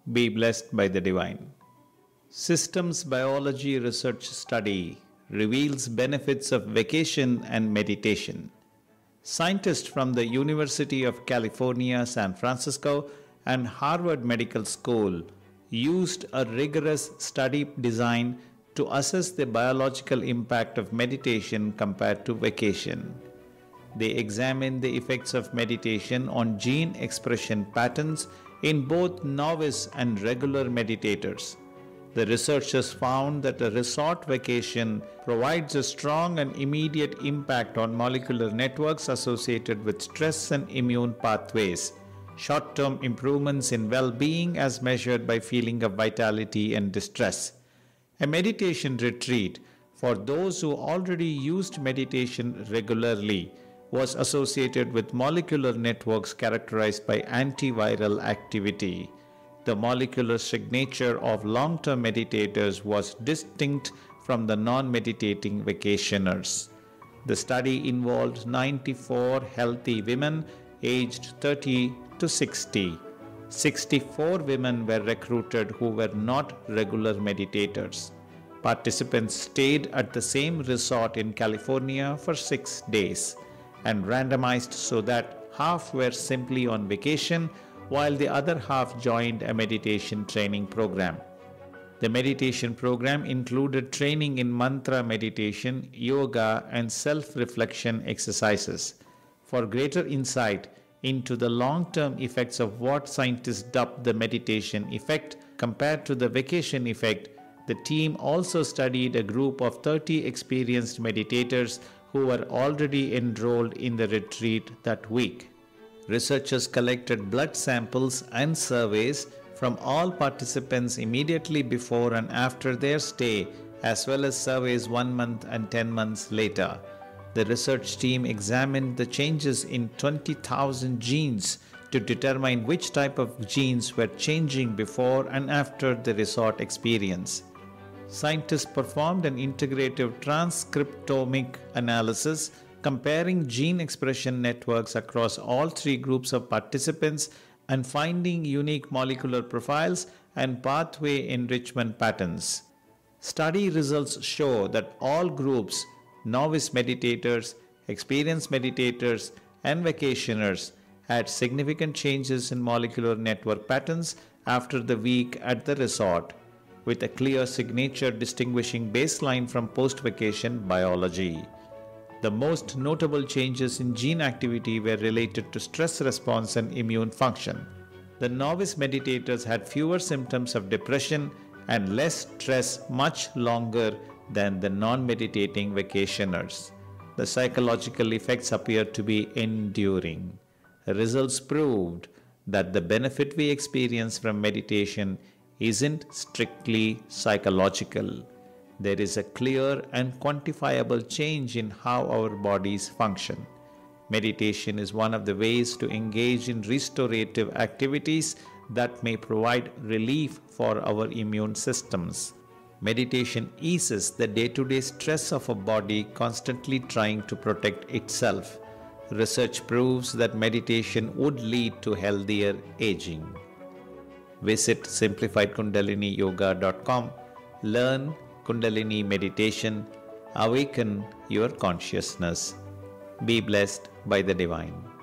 Be blessed by the divine. Systems biology research study reveals benefits of vacation and meditation. Scientists from the University of California, San Francisco, and Harvard Medical School used a rigorous study design to assess the biological impact of meditation compared to vacation. They examined the effects of meditation on gene expression patterns in both novice and regular meditators. The researchers found that a resort vacation provides a strong and immediate impact on molecular networks associated with stress and immune pathways, short-term improvements in well-being as measured by feeling of vitality and distress. A meditation retreat for those who already used meditation regularly was associated with molecular networks characterized by antiviral activity. The molecular signature of long-term meditators was distinct from the non-meditating vacationers. The study involved 94 healthy women aged 30 to 60. 64 women were recruited who were not regular meditators. Participants stayed at the same resort in California for 6 days and randomized so that half were simply on vacation while the other half joined a meditation training program. The meditation program included training in mantra meditation, yoga, and self-reflection exercises. For greater insight into the long-term effects of what scientists dubbed the meditation effect compared to the vacation effect, the team also studied a group of 30 experienced meditators who were already enrolled in the retreat that week. Researchers collected blood samples and surveys from all participants immediately before and after their stay, as well as surveys 1 month and 10 months later. The research team examined the changes in 20,000 genes to determine which type of genes were changing before and after the resort experience. Scientists performed an integrative transcriptomic analysis comparing gene expression networks across all 3 groups of participants and finding unique molecular profiles and pathway enrichment patterns. Study results show that all groups, novice meditators, experienced meditators, and vacationers, had significant changes in molecular network patterns after the week at the resort, with a clear signature distinguishing baseline from post-vacation biology. The most notable changes in gene activity were related to stress response and immune function. The novice meditators had fewer symptoms of depression and less stress much longer than the non-meditating vacationers. The psychological effects appeared to be enduring. The results proved that the benefit we experience from meditation isn't strictly psychological. There is a clear and quantifiable change in how our bodies function. Meditation is one of the ways to engage in restorative activities that may provide relief for our immune systems. Meditation eases the day-to-day stress of a body constantly trying to protect itself. Research proves that meditation would lead to healthier aging. Visit simplifiedkundaliniyoga.com. Learn Kundalini meditation. Awaken your consciousness. Be blessed by the divine.